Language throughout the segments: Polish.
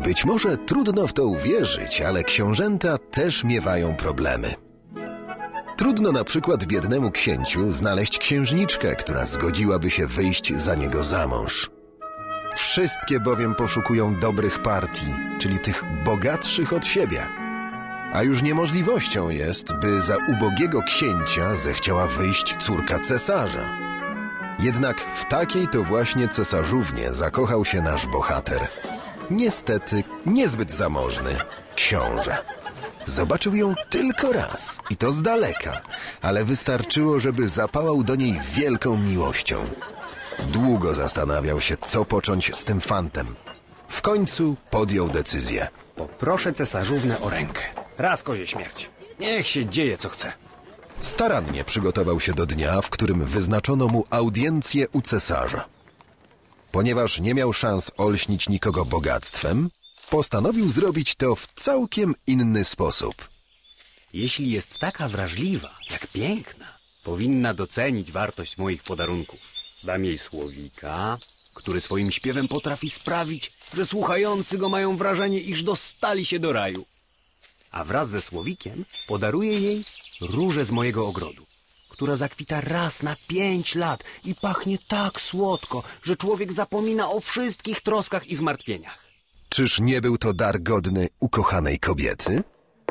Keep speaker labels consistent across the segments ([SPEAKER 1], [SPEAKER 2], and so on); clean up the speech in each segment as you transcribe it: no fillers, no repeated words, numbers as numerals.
[SPEAKER 1] Być może trudno w to uwierzyć, ale książęta też miewają problemy. Trudno na przykład biednemu księciu znaleźć księżniczkę, która zgodziłaby się wyjść za niego za mąż. Wszystkie bowiem poszukują dobrych partii, czyli tych bogatszych od siebie. A już niemożliwością jest, by za ubogiego księcia zechciała wyjść córka cesarza. Jednak w takiej to właśnie cesarzównie zakochał się nasz bohater. Niestety niezbyt zamożny książę. Zobaczył ją tylko raz i to z daleka, ale wystarczyło, żeby zapałał do niej wielką miłością. Długo zastanawiał się, co począć z tym fantem. W końcu podjął decyzję.
[SPEAKER 2] Poproszę cesarzownę o rękę. Raz kozie śmierć. Niech się dzieje, co chce.
[SPEAKER 1] Starannie przygotował się do dnia, w którym wyznaczono mu audiencję u cesarza. Ponieważ nie miał szans olśnić nikogo bogactwem, postanowił zrobić to w całkiem inny sposób.
[SPEAKER 2] Jeśli jest taka wrażliwa, jak piękna, powinna docenić wartość moich podarunków. Dam jej słowika, który swoim śpiewem potrafi sprawić, że słuchający go mają wrażenie, iż dostali się do raju. A wraz ze słowikiem podaruję jej różę z mojego ogrodu, która zakwita raz na 5 lat i pachnie tak słodko, że człowiek zapomina o wszystkich troskach i zmartwieniach.
[SPEAKER 1] Czyż nie był to dar godny ukochanej kobiety?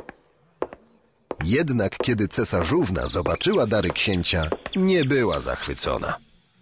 [SPEAKER 1] Jednak kiedy cesarzówna zobaczyła dary księcia, nie była zachwycona.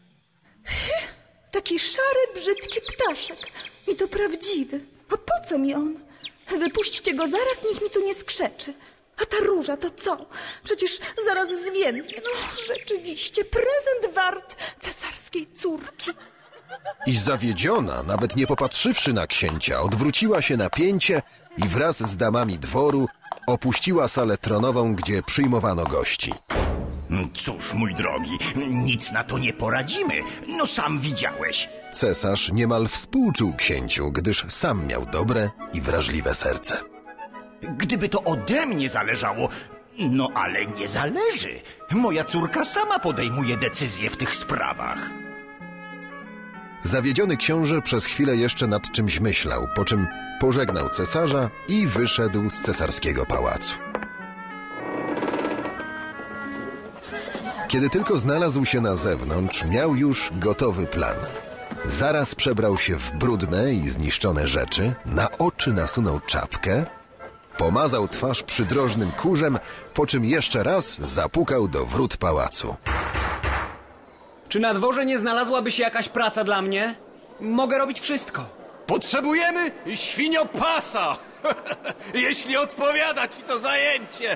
[SPEAKER 3] Taki szary, brzydki ptaszek. I to prawdziwy. A po co mi on? Wypuśćcie go zaraz, niech mi tu nie skrzeczy. A ta róża to co? Przecież zaraz zwiędnie. No rzeczywiście, prezent wart cesarskiej córki.
[SPEAKER 1] I zawiedziona, nawet nie popatrzywszy na księcia, odwróciła się na pięcie i wraz z damami dworu opuściła salę tronową, gdzie przyjmowano gości.
[SPEAKER 4] Cóż, mój drogi, nic na to nie poradzimy. No sam widziałeś.
[SPEAKER 1] Cesarz niemal współczuł księciu, gdyż sam miał dobre i wrażliwe serce.
[SPEAKER 4] Gdyby to ode mnie zależało, no ale nie zależy. Moja córka sama podejmuje decyzje w tych sprawach.
[SPEAKER 1] Zawiedziony książę przez chwilę jeszcze nad czymś myślał, po czym pożegnał cesarza i wyszedł z cesarskiego pałacu. Kiedy tylko znalazł się na zewnątrz, miał już gotowy plan. Zaraz przebrał się w brudne i zniszczone rzeczy, na oczy nasunął czapkę, pomazał twarz przydrożnym kurzem, po czym jeszcze raz zapukał do wrót pałacu.
[SPEAKER 2] Czy na dworze nie znalazłaby się jakaś praca dla mnie? Mogę robić wszystko.
[SPEAKER 5] Potrzebujemy świniopasa, jeśli odpowiada ci to zajęcie.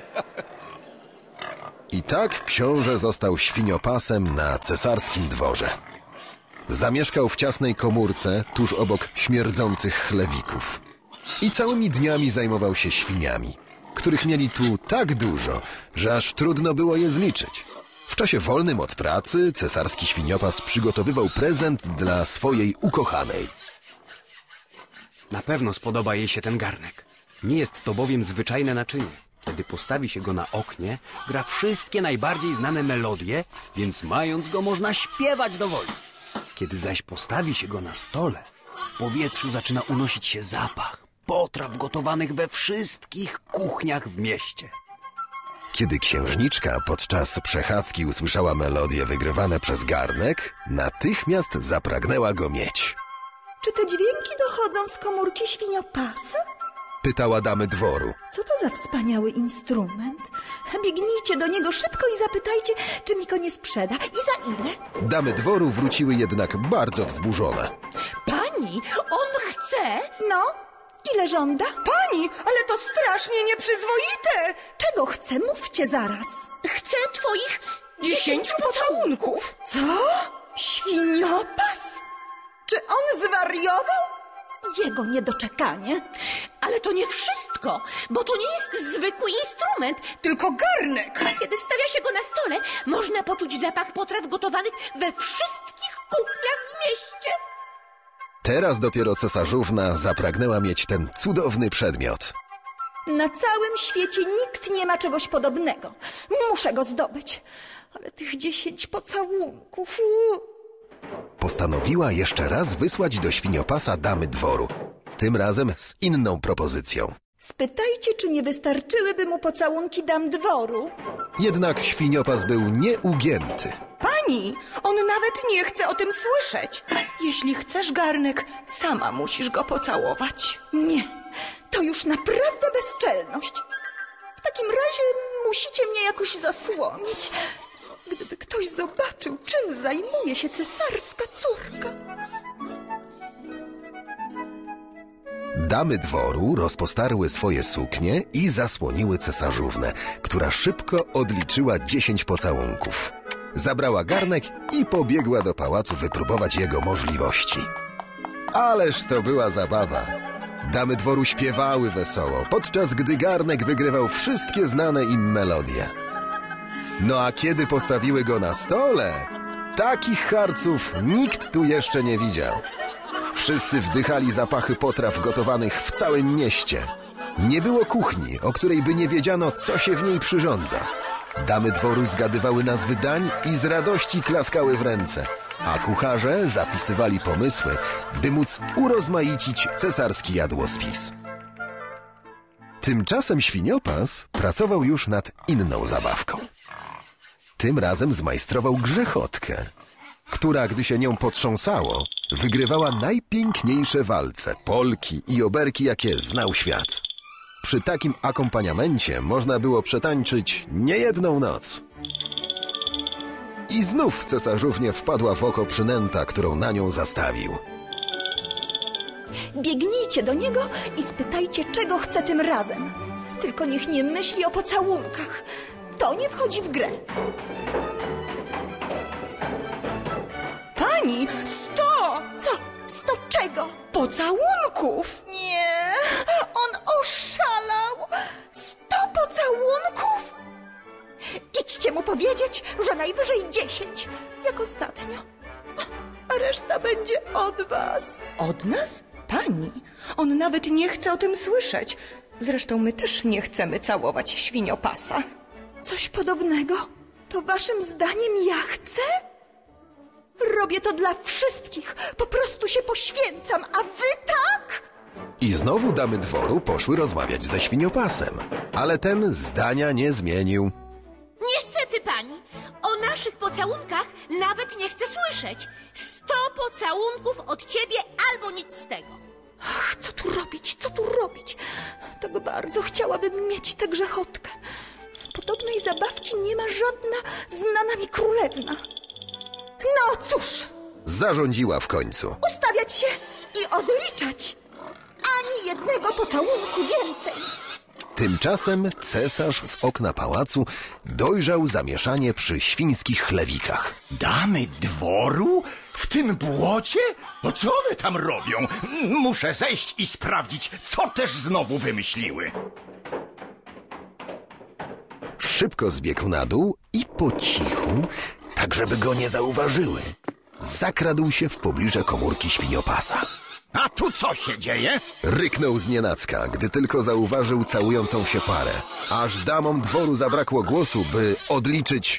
[SPEAKER 1] I tak książę został świniopasem na cesarskim dworze. Zamieszkał w ciasnej komórce, tuż obok śmierdzących chlewików. I całymi dniami zajmował się świniami, których mieli tu tak dużo, że aż trudno było je zliczyć. W czasie wolnym od pracy cesarski świniopas przygotowywał prezent dla swojej ukochanej.
[SPEAKER 2] Na pewno spodoba jej się ten garnek. Nie jest to bowiem zwyczajne naczynie. Kiedy postawi się go na oknie, gra wszystkie najbardziej znane melodie, więc mając go można śpiewać do woli. Kiedy zaś postawi się go na stole, w powietrzu zaczyna unosić się zapach potraw gotowanych we wszystkich kuchniach w mieście.
[SPEAKER 1] Kiedy księżniczka podczas przechadzki usłyszała melodie wygrywane przez garnek, natychmiast zapragnęła go mieć.
[SPEAKER 3] Czy te dźwięki dochodzą z komórki świniopasa?
[SPEAKER 1] Pytała damy dworu.
[SPEAKER 3] Co to za wspaniały instrument? Biegnijcie do niego szybko i zapytajcie, czy mi go nie sprzeda i za ile.
[SPEAKER 1] Damy dworu wróciły jednak bardzo wzburzone.
[SPEAKER 6] Pani, on chce...
[SPEAKER 3] No, ile żąda?
[SPEAKER 6] Pani, ale to strasznie nieprzyzwoite.
[SPEAKER 3] Czego chce? Mówcie zaraz.
[SPEAKER 6] Chce twoich 10 pocałunków.
[SPEAKER 3] Co? Świniopas? Czy on zwariował? Jego niedoczekanie.
[SPEAKER 6] Ale to nie wszystko, bo to nie jest zwykły instrument, tylko garnek. Kiedy stawia się go na stole, można poczuć zapach potraw gotowanych we wszystkich kuchniach w mieście.
[SPEAKER 1] Teraz dopiero cesarzówna zapragnęła mieć ten cudowny przedmiot.
[SPEAKER 3] Na całym świecie nikt nie ma czegoś podobnego. Muszę go zdobyć. Ale tych 10 pocałunków...
[SPEAKER 1] Postanowiła jeszcze raz wysłać do świniopasa damy dworu. Tym razem z inną propozycją.
[SPEAKER 3] Spytajcie, czy nie wystarczyłyby mu pocałunki dam dworu.
[SPEAKER 1] Jednak świniopas był nieugięty.
[SPEAKER 7] Pani, on nawet nie chce o tym słyszeć. Jeśli chcesz garnek, sama musisz go pocałować.
[SPEAKER 3] Nie, to już naprawdę bezczelność. W takim razie musicie mnie jakoś zasłonić. Gdyby ktoś zobaczył, czym zajmuje się cesarska córka.
[SPEAKER 1] Damy dworu rozpostarły swoje suknie i zasłoniły cesarzownę, która szybko odliczyła 10 pocałunków. Zabrała garnek i pobiegła do pałacu wypróbować jego możliwości. Ależ to była zabawa. Damy dworu śpiewały wesoło, podczas gdy garnek wygrywał wszystkie znane im melodie. No a kiedy postawiły go na stole, takich harców nikt tu jeszcze nie widział. Wszyscy wdychali zapachy potraw gotowanych w całym mieście. Nie było kuchni, o której by nie wiedziano, co się w niej przyrządza. Damy dworu zgadywały nazwy dań i z radości klaskały w ręce, a kucharze zapisywali pomysły, by móc urozmaicić cesarski jadłospis. Tymczasem świniopas pracował już nad inną zabawką. Tym razem zmajstrował grzechotkę, która, gdy się nią potrząsało, wygrywała najpiękniejsze walce, polki i oberki, jakie znał świat. Przy takim akompaniamencie można było przetańczyć niejedną noc. I znów cesarzównie wpadła w oko przynęta, którą na nią zastawił.
[SPEAKER 3] Biegnijcie do niego i spytajcie, czego chce tym razem. Tylko niech nie myśli o pocałunkach. To nie wchodzi w grę.
[SPEAKER 7] Pani, 100!
[SPEAKER 3] Co? 100 czego?
[SPEAKER 7] Pocałunków!
[SPEAKER 3] Nie, on oszalał. 100 pocałunków? Idźcie mu powiedzieć, że najwyżej 10, jak ostatnio. A reszta będzie od was.
[SPEAKER 7] Od nas? Pani, on nawet nie chce o tym słyszeć. Zresztą my też nie chcemy całować świniopasa.
[SPEAKER 3] Coś podobnego? To waszym zdaniem ja chcę? Robię to dla wszystkich. Po prostu się poświęcam, a wy tak?
[SPEAKER 1] I znowu damy dworu poszły rozmawiać ze świniopasem, ale ten zdania nie zmienił.
[SPEAKER 6] Niestety, pani, o naszych pocałunkach nawet nie chcę słyszeć. 100 pocałunków od ciebie albo nic z tego.
[SPEAKER 3] Ach, co tu robić, co tu robić? Tak bardzo chciałabym mieć tę grzechotkę. Podobnej zabawki nie ma żadna znana mi królewna. No cóż,
[SPEAKER 1] Zarządziła w końcu.
[SPEAKER 3] ustawiać się i odliczać. Ani jednego pocałunku więcej.
[SPEAKER 1] Tymczasem cesarz z okna pałacu dojrzał zamieszanie przy świńskich chlewikach.
[SPEAKER 4] Damy dworu? W tym błocie? No co one tam robią? Muszę zejść i sprawdzić, co też znowu wymyśliły.
[SPEAKER 1] Szybko zbiegł na dół i po cichu, tak żeby go nie zauważyły, zakradł się w pobliże komórki świniopasa.
[SPEAKER 4] A tu co się dzieje?
[SPEAKER 1] Ryknął znienacka, gdy tylko zauważył całującą się parę. Aż damom dworu zabrakło głosu, by odliczyć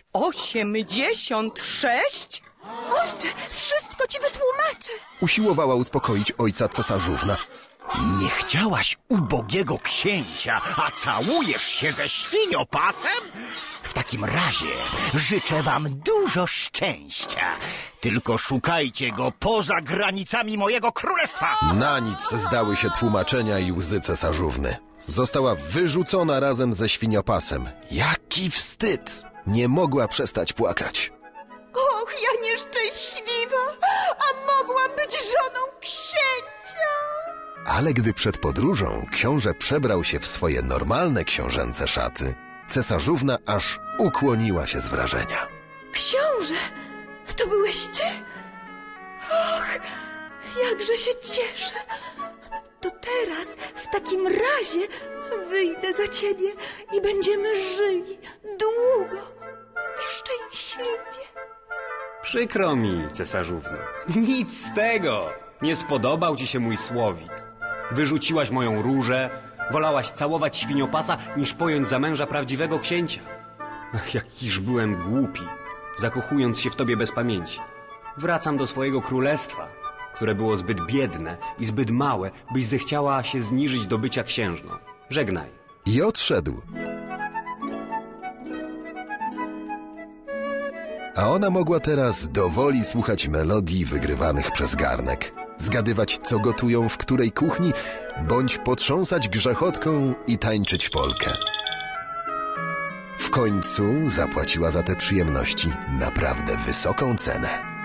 [SPEAKER 7] 86?
[SPEAKER 3] Ojcze, wszystko ci wytłumaczę.
[SPEAKER 1] Usiłowała uspokoić ojca cesarzówna.
[SPEAKER 4] Nie chciałaś ubogiego księcia, a całujesz się ze świniopasem? W takim razie życzę wam dużo szczęścia. Tylko szukajcie go poza granicami mojego królestwa.
[SPEAKER 1] Na nic zdały się tłumaczenia i łzy cesarzówny. Została wyrzucona razem ze świniopasem. Jaki wstyd! Nie mogła przestać płakać.
[SPEAKER 3] Och, ja nieszczęśliwa, a mogłam być żoną księcia.
[SPEAKER 1] Ale gdy przed podróżą książę przebrał się w swoje normalne książęce szaty, cesarzówna aż ukłoniła się z wrażenia.
[SPEAKER 3] Książę, to byłeś ty? Och, jakże się cieszę. To teraz w takim razie wyjdę za ciebie i będziemy żyli długo i szczęśliwie.
[SPEAKER 2] Przykro mi, cesarzówno. Nic z tego. Nie spodobał ci się mój słowik. Wyrzuciłaś moją różę, wolałaś całować świniopasa, niż pojąć za męża prawdziwego księcia. Ach, jakiż byłem głupi, zakochując się w tobie bez pamięci. Wracam do swojego królestwa, które było zbyt biedne i zbyt małe, byś zechciała się zniżyć do bycia księżną. Żegnaj.
[SPEAKER 1] I odszedł. A ona mogła teraz dowoli słuchać melodii wygrywanych przez garnek, zgadywać, co gotują w której kuchni, bądź potrząsać grzechotką i tańczyć polkę. W końcu zapłaciła za te przyjemności naprawdę wysoką cenę.